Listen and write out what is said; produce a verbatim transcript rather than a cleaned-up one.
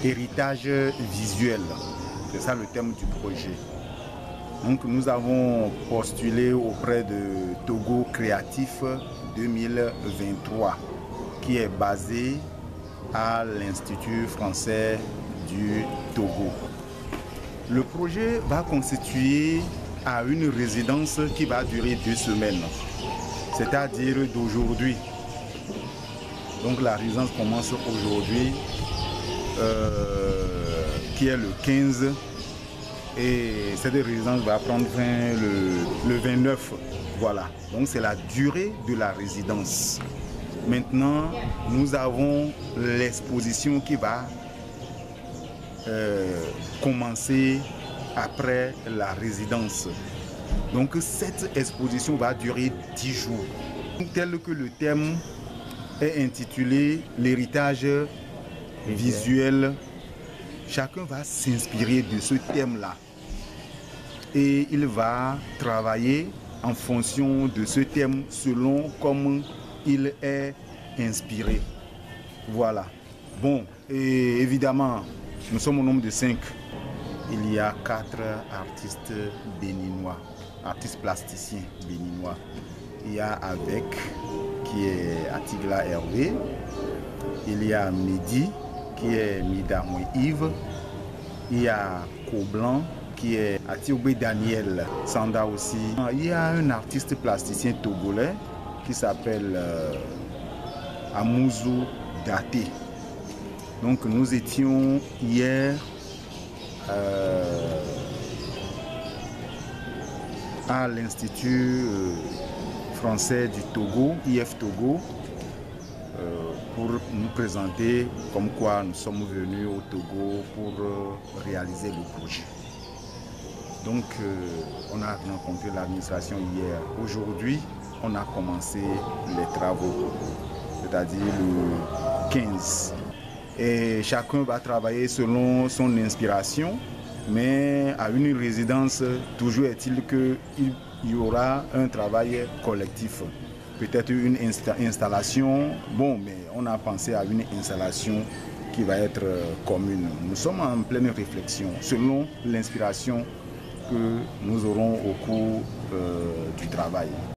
héritage visuel. C'est ça le thème du projet. Donc nous avons postulé auprès de Togo Créatif deux mille vingt-trois qui est basé à l'Institut français du Togo. Le projet va constituer à une résidence qui va durer deux semaines, c'est-à-dire d'aujourd'hui. Donc la résidence commence aujourd'hui, euh, qui est le quinze, et cette résidence va prendre fin le, le vingt-neuf. Voilà, donc c'est la durée de la résidence. Maintenant, nous avons l'exposition qui va euh, commencer après la résidence. Donc cette exposition va durer dix jours. Tel que le thème est intitulé l'héritage visuel, chacun va s'inspirer de ce thème-là. Et il va travailler en fonction de ce thème selon comme il est inspiré. Voilà. Bon, et évidemment, nous sommes au nombre de cinq. Il y a quatre artistes béninois, artistes plasticiens béninois. Il y a Avec, qui est Atigla Hervé. Il y a Mehdi, qui est Midamwe Yves. Il y a Coblan, qui est Atiobé Daniel Sanda aussi. Il y a un artiste plasticien togolais qui s'appelle euh, Amouzou Daté. Donc nous étions hier euh, à l'Institut euh, français du Togo, I F Togo, euh, pour nous présenter comme quoi nous sommes venus au Togo pour euh, réaliser le projet. Donc euh, on a rencontré l'administration hier. Aujourd'hui, on a commencé les travaux, c'est-à-dire le quinze. Et chacun va travailler selon son inspiration, mais à une résidence, toujours est-il qu'il y aura un travail collectif. Peut-être une insta installation, bon, mais on a pensé à une installation qui va être commune. Nous sommes en pleine réflexion selon l'inspiration que nous aurons au cours euh, du travail.